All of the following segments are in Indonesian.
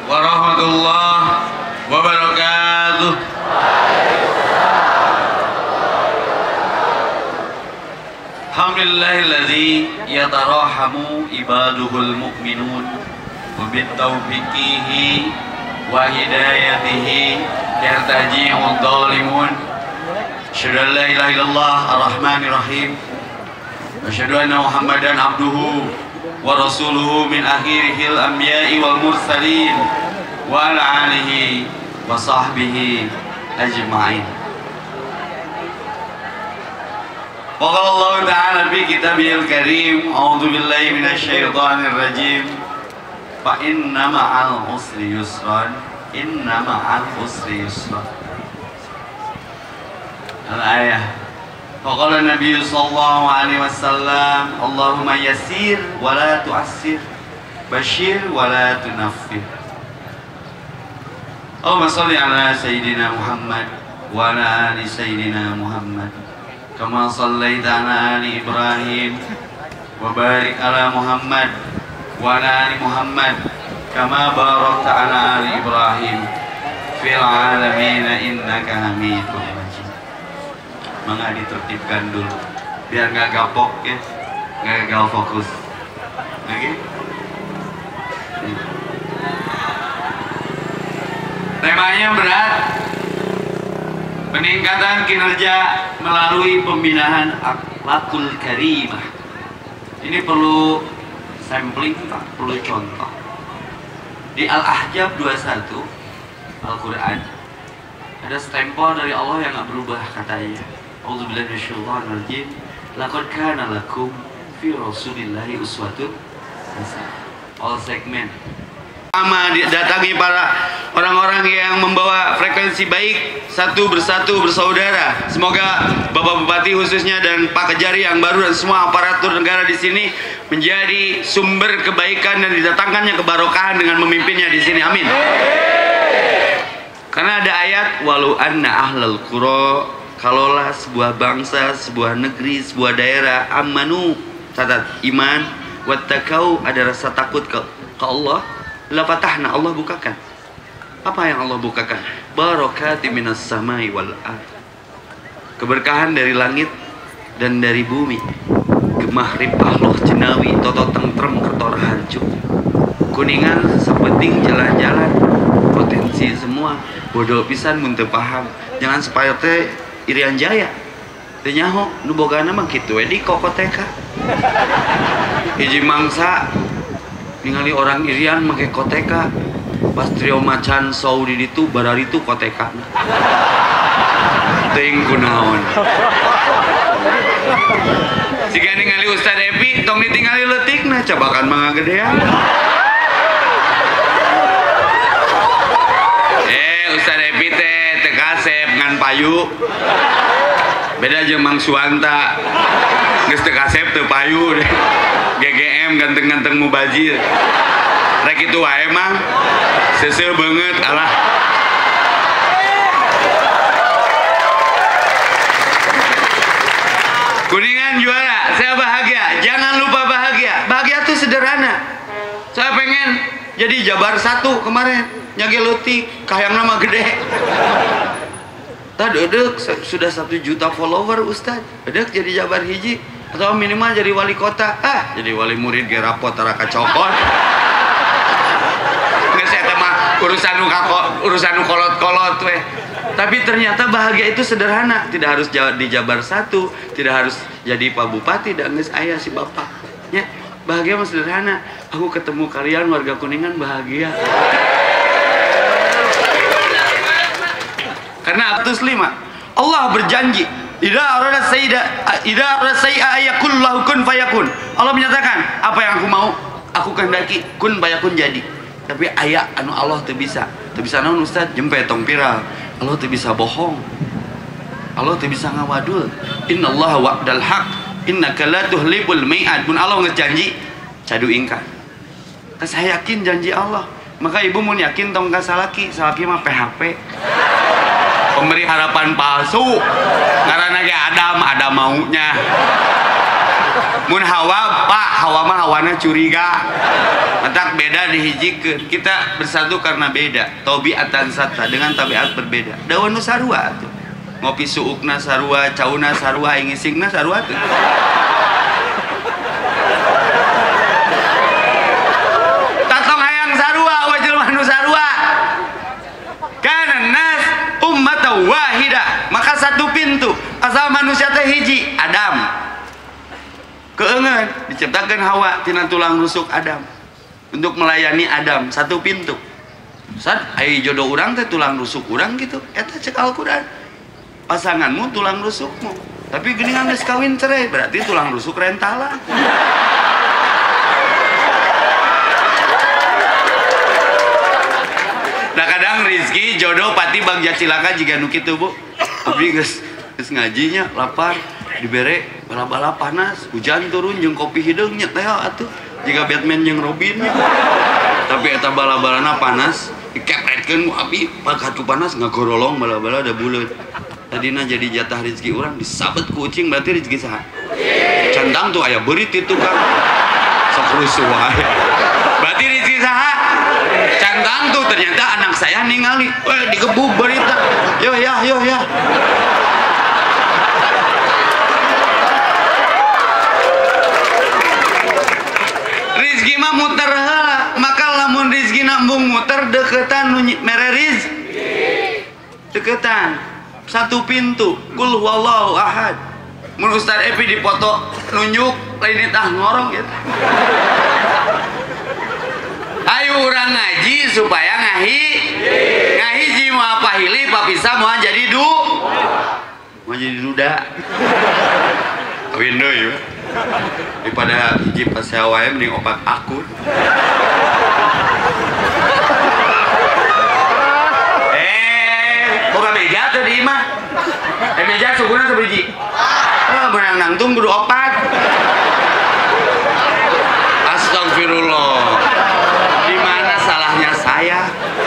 warahmatullahi wabarakatuh. Alhamdulillahilladzi yatarahamu ibaduhul mu'minun wa bitaufiqihi wa hidayatihi yartaji'ud dhalimun. Asyhadu an la ilaha illallah ar-rahmanir rahim. Asyhadu anna Muhammadan abduhu wa rasuluhu min akhirihil anbiya'i wal mursalin wa ala alihi wa sahbihi ajma'in. Wa qala Allah ta'ala fi kitabihil karim, a'udzu billahi minasyaitonir rajim. Fa inna ma'al usri yusran, inna ma'al usri yusran. Al-ayah. Faqala Nabi sallallahu alaihi wasallam, Allahumma yassir wa la tu'assir, bashir wa la tunaffir. Allahumma shalli ala sayyidina Muhammad wa ala ali sayyidina Muhammad kama shallaita ala ali Ibrahim wa barik ala Muhammad wa ala ali Muhammad kama barakta ala ali Ibrahim fil alamin innaka Hamidum Majid. Mangga ditertibkan dulu biar nggak gapok ya, nggak gagal fokus lagi. Temanya berat, peningkatan kinerja melalui pembinaan akhlakul karimah. Ini perlu sampling Pak, perlu contoh. Di Al-Ahzab 21 Al-Quran ada stempel dari Allah yang nggak berubah, katanya A'udzubillahi minasyaitonir rajim. Laqad kana lakum fi Rasulillahi uswatun hasanah. All segment. Datangi para orang-orang yang membawa frekuensi baik, satu bersatu bersaudara. Semoga Bapak Bupati khususnya dan Pak Kejari yang baru dan semua aparatur negara di sini menjadi sumber kebaikan dan didatangkannya kebarokahan dengan memimpinnya di sini. Amin. Karena ada ayat walau anna ahlal qura, kalaulah sebuah bangsa, sebuah negeri, sebuah daerah amanu, catat iman, wattaqau, ada rasa takut ke Allah, la fatahna, Allah bukakan. Apa yang Allah bukakan? Barakati minas samai wal ard. Keberkahan dari langit dan dari bumi. Gemah ripah loh jenawi toto tentrem kertor harju. Kuningan sepenting jalan-jalan. Potensi semua. Bodoh pisan mun teu paham. Jangan supaya teh Irian Jaya teu nyaho nu bogana mah kitu we di kokoteka. Hiji mangsa ningali orang Irian make koteka, pas trio macan saudi ditu barari tu koteka teuing kunaon. Jika ningali Ustad Epi tong ditinggali leutikna cabakan mangga gedean. Ustad Epi teh teu kasep ngan payu. Beda jeung Mang Suwanta. Geus teu kasep teu payu deh. GGM ganteng-ganteng mubazir. Rek itu wae mah. Seuseuh beungeut alah. Kuningan juara, saya bahagia. Jangan lupa bahagia. Bahagia tuh sederhana. Saya pengen jadi Jabar 1 kemarin. Nyage leutik, kahayang nama gede. Tadi edek sudah 1 juta follower Ustad. Edek jadi Jabar hiji atau minimal jadi wali kota. Jadi wali murid ge rapot tara kacokot. Geus eta mah urusan nu kolot-kolot we. Tapi ternyata bahagia itu sederhana, tidak harus di Jabar 1, tidak harus jadi Pak Bupati dan geus aya si bapak. Nya, bahagia mah sederhana. Aku ketemu kalian warga Kuningan bahagia. Karena atus 5 Allah berjanji idza arada sayyi'a ayakullahu kun fayakun. Allah menyatakan apa yang aku mau aku kehendaki kun fayakun jadi. Tapi aya anu Allah teu bisa naon Ustaz jempe tong viral. Allah teu bisa bohong, Allah teu bisa ngawadul. Innallaha wa'dal haq innaka la tuhlibul mi'ad. Mun Allah geus janji cadu ingkar. Saya yakin janji Allah. Maka ibu mun yakin tong ka salaki mah PHP. Pemberi harapan palsu. Karena ge Adam ada maunya. Mun Hawa Pak, Hawa mah hawana curiga. Matak beda dihijikeun. Kita bersatu karena beda. Tabiatan satta dengan tabiat berbeda. Dawan nu sarua tuh. Ngopi suukna sarua, cauna sarua, ingisingna sarua tuh. Tatong hayang sarua, wajil manu sarua. Kana nas ummatan wahida, maka satu pintu. Asal manusia teh hiji, Adam. Keungeun diciptakan Hawa tina tulang rusuk Adam. Untuk melayani Adam, satu pintu. Saat ai jodoh urang teh tulang rusuk urang gitu. Eta cek Al-Qur'an. Pasanganmu tulang rusukmu. Tapi geuningan geus kawin cerai, berarti tulang rusuk rentalan. Nah kadang rezeki jodoh pati bagja cilaka jika nu kitu Bu. Tapi geus ngajinya lapar dibere bala-bala panas, hujan turun jeung kopi hideung nya teh atuh. Jika Batman jeung Robin nya. Tapi eta bala-balana panas, dikepretkeun ku api, pagatu panas ngagorolong bala-bala da buleut. Tadina jadi jatah rezeki urang disabet ku ucing, berarti rezeki saha? Candang tuh aya beurit itu kan. Sok rusuh wae. Berarti rezeki saha? Candang tuh ternyata anak saya ningali, digebuk berita. Yo ya. Rizki mah muter heula, maka lamun rizki nambung muter deketan mere rizki. Deketan. Satu pintu. Qul huwallahu ahad. Mun Ustaz Epi dipoto nunjuk lain tah ngorong gitu. Ayo urang ngaji supaya ngahiji moal pahili papisa moal jadi mau jadi duda. Kawin deui ya. Daripada hiji pas wae mending opat akun. Boga meja teh di imah. Meja suguna sabiji. Benang nangtung kudu opat. Astagfirullah. Di mana salahnya saya?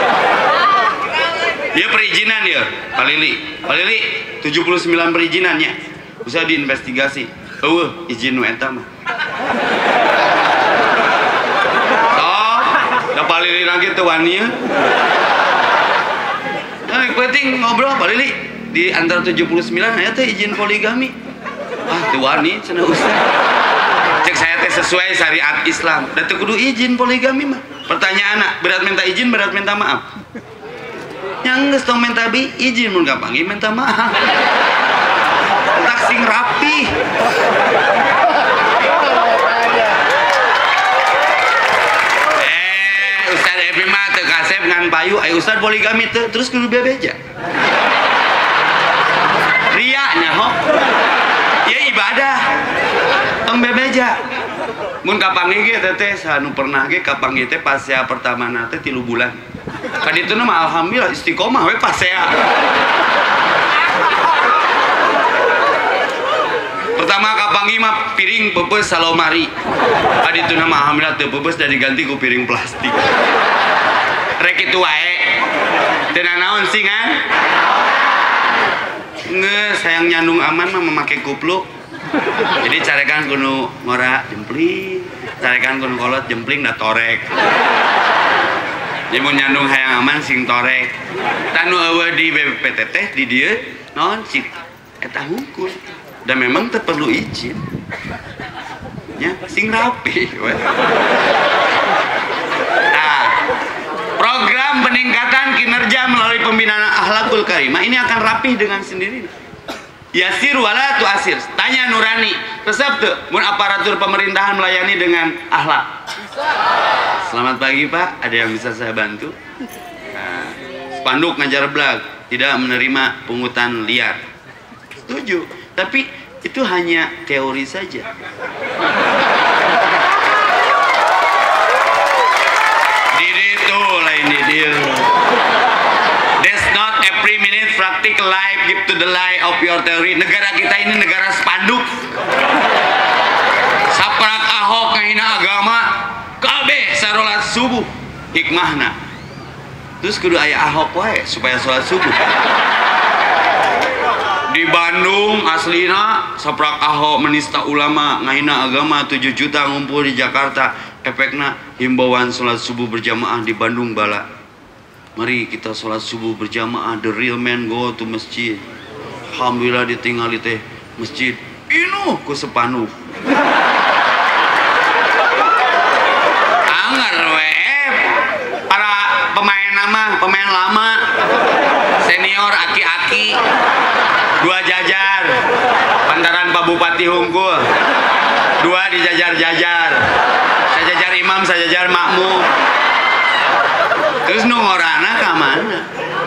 Ya perizinan ya, Pak Lili 79 perizinannya. Usah diinvestigasi. Izin nu eta mah. Sok, da Pak Lili lagi teu wani. Nah, penting ngobrol Pak Lili di antara 79 aya teh izin poligami. Teu wani cenah Ustaz. Cek saya teh sesuai syariat Islam. Da teu kudu izin poligami mah. Pertanyaanna, berat minta izin, berat minta maaf. Yang geus tong minta izin mun kapanggih minta maaf. Tak sing rapi. Ustaz Epi mah teu kasep ngan payu, aya Ustaz poligami teu terus kudu bebeja. Ria nya ho. Ya ibadah. Tong bebeja. Mun kapanggih ge teh sanu pernah ge kapanggih teh pasea pertama na teh 3 bulan. Kan itu mah alhamdulillah istiqomah we pasea. Pertama kapanggih mah piring peupeus salomari. Kan itu mah alhamdulillah teu peupeus dan diganti ku piring plastik. Rek kitu wae. Teu naon singan. Geus hayang nyandung aman mah memakai kupluk. Jadi carekan kudu ngora jempling, carekan kudu kolot jempling da torek. Jadi mun nyandung hayang aman sing torek. Tanu eueuh di BPPT teh di dieu naon sih eta hukum. Dan memang teu perlu izin. Ya, sing rapi we. Nah, program peningkatan kinerja melalui pembinaan akhlakul karimah ini akan rapih dengan sendirinya. Yasir wala tu'asir. Tanya Nurani, resep tuh mun aparatur pemerintahan melayani dengan akhlak. Selamat pagi Pak, ada yang bisa saya bantu? Nah, spanduk ngajar blag, tidak menerima pungutan liar. Setuju, tapi itu hanya teori saja. Diri itu lain dia. That's not every minute practical life give to the lie of your theory. Negara kita ini negara spanduk. Saprak Ahok ngahina agama, kabeh sarolat subuh hikmahna. Terus kudu aya Ahok wae supaya salat subuh. Di Bandung aslina saprak Ahok menista ulama ngahina agama 7 juta ngumpul di Jakarta. Efekna himbauan sholat subuh berjamaah di Bandung bala. Mari kita sholat subuh berjamaah. The real man go to masjid. Alhamdulillah ditinggali teh masjid inuh ku sepanuh. Anger web para pemain lama senior aki-aki 2 jajar pantaran Pak Bupati Hungkul 2 dijajar-jajar sajajar imam sajajar makmum terus nungorana ke mana.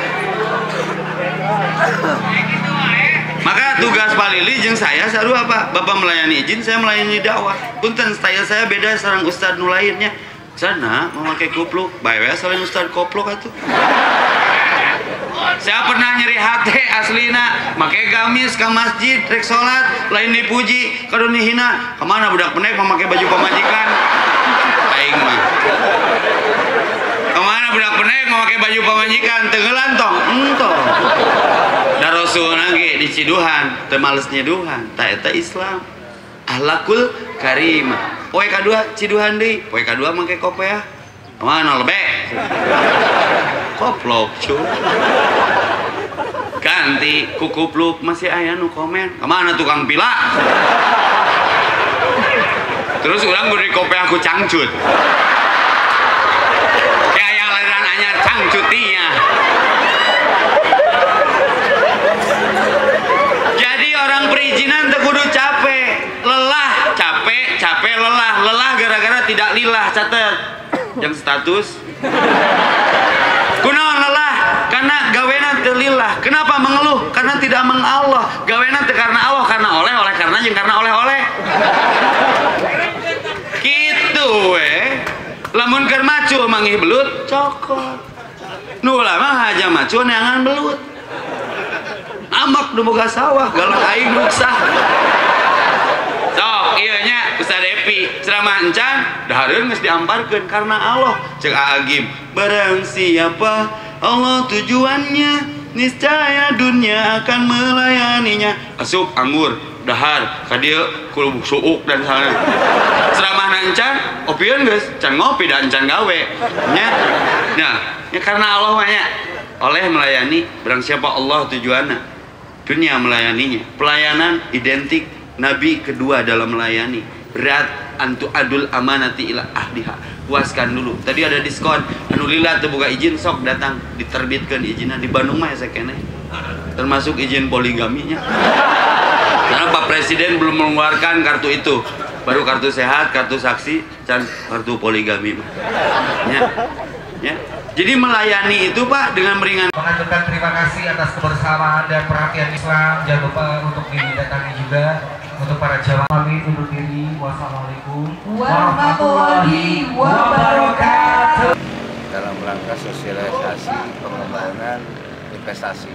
Maka tugas Pak Lili jeung saya saru apa? Bapak melayani izin, saya melayani dakwah. Punten style saya beda sareng ustad nu lainnya. Sana memakai kupluk, bae we selain ustad koplok atuh. Saya pernah nyeri hati aslina, make gamis ke masjid, rek sholat, lain dipuji, kadon dihina. Kemana budak penek memakai baju pemajikan? Aing mah. Kemana budak penek memakai baju pemajikan? Tenggelan tong, entong. Da Rasul lagi di ciduhan, teu males nyeduhan, ta eta Islam. Ahlakul karimah. Poe kadua ciduhan deui, poe kadua make kopiah. Mana lebek? Koplok cuy. Ganti kukupluk masih aya nu komen. Kemana tukang pila? Terus urang beri kopiah ku cangcut. Kayak aliran anyar cangcutnya. Jadi orang perizinan teu kudu capek, lelah, capek lelah gara-gara tidak lillah. Catet yang status kunaon lelah karena gawena teu lillah. Kenapa mengeluh? Karena tidak mengallah. Gawena teu karena Allah, karena oleh karena jeung karena oleh kitu we. Lamun keur macu manggih belut cokot, nu lama aja macu neangan belut. Amak nu boga sawah galak aing ruksah. Sok ieu nya Ustaz Epi ceramah encan dahareun geus diamparkeun karena Allah. Cek Agim, barang siapa Allah tujuannya, niscaya dunia akan melayaninya. Asup anggur dahar ka dieu ku suuk dan sana. Ceramah encan opieun geus can ngopi dan can gawe. Nya. Nah, ya karena Allah mah nya oleh melayani barang siapa Allah tujuannya, dunia melayaninya. Pelayanan identik Nabi kedua dalam melayani. Berat antu adul amanati ila ahdiha. Puaskan dulu. Tadi ada diskon. Anu lila teu boga izin sok datang diterbitkeun izinna di Bandung mah ya keneh. Termasuk izin poligaminya. Karena Pak Presiden belum mengeluarkan kartu itu. Baru kartu sehat, kartu saksi, dan kartu poligami mah. Ya. Ya. Jadi melayani itu Pak dengan meringan. Mengaturkan terima kasih atas kebersamaan dan perhatian Islam. Jangan lupa untuk didatangi juga untuk para jamaah. Kami undur diri. Wassalamualaikum warahmatullahi wabarakatuh. Dalam rangka sosialisasi pengembangan investasi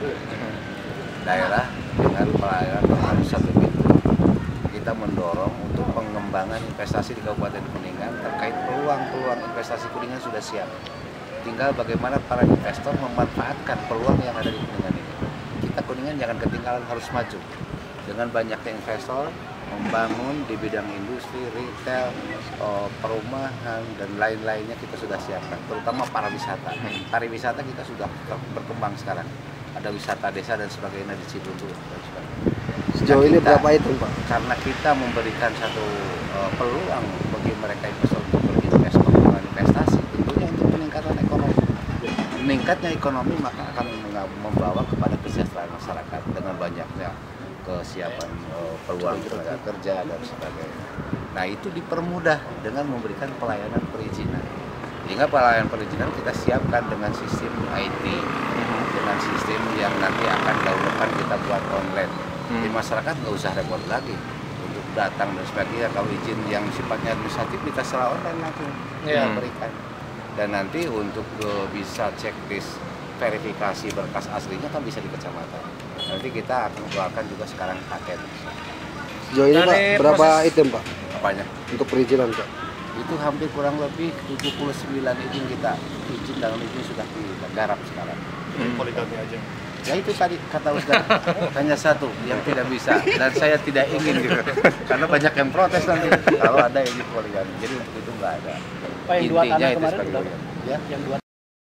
daerah dengan pelayanan harus satu pintu. Kita mendorong untuk pengembangan investasi di Kabupaten Kuningan terkait peluang-peluang investasi Kuningan sudah siap. Tinggal bagaimana para investor memanfaatkan peluang yang ada di Kuningan ini. Kita Kuningan jangan ketinggalan, harus maju. Dengan banyaknya investor membangun di bidang industri, retail, perumahan dan lain-lainnya kita sudah siapkan. Terutama pariwisata. Pariwisata kita sudah berkembang sekarang. Ada wisata desa dan sebagainya di Cibuntu dan sebagainya. Sejauh ini berapa itu Pak? Karena kita memberikan satu peluang bagi mereka investor untuk berinvest, pengembangan investasi, tentunya untuk peningkatan ekonomi. Meningkatnya ekonomi maka akan membawa kepada kesejahteraan masyarakat dengan banyaknya kesiapan peluang tenaga kerja dan sebagainya. Nah itu dipermudah dengan memberikan pelayanan perizinan. Sehingga pelayanan perizinan kita siapkan dengan sistem IT, dengan sistem yang nanti akan dahulukan kita buat online. Di masyarakat nggak usah repot lagi untuk datang dan sebagainya. Kalau izin yang sifatnya administratif kita secara online langsung kita berikan. Dan nanti untuk bisa checklist verifikasi berkas aslinya kan bisa di kecamatan. Nanti kita akan keluarkan juga sekarang paket. Sejauh ini Pak, berapa item Pak? Banyak. Untuk perizinan Pak? Itu hampir kurang lebih 79 izin kita. Izin dalam izin sudah kita garap sekarang. Poligami aja. Ya itu tadi kata Ustaz, hanya satu yang tidak bisa dan saya tidak ingin gitu. Karena banyak yang protes nanti kalau ada ini poligami. Jadi untuk itu nggak ada. Pak, yang dua Intinya tanah itu kemarin sekali udah, lagi. Ya, yang dua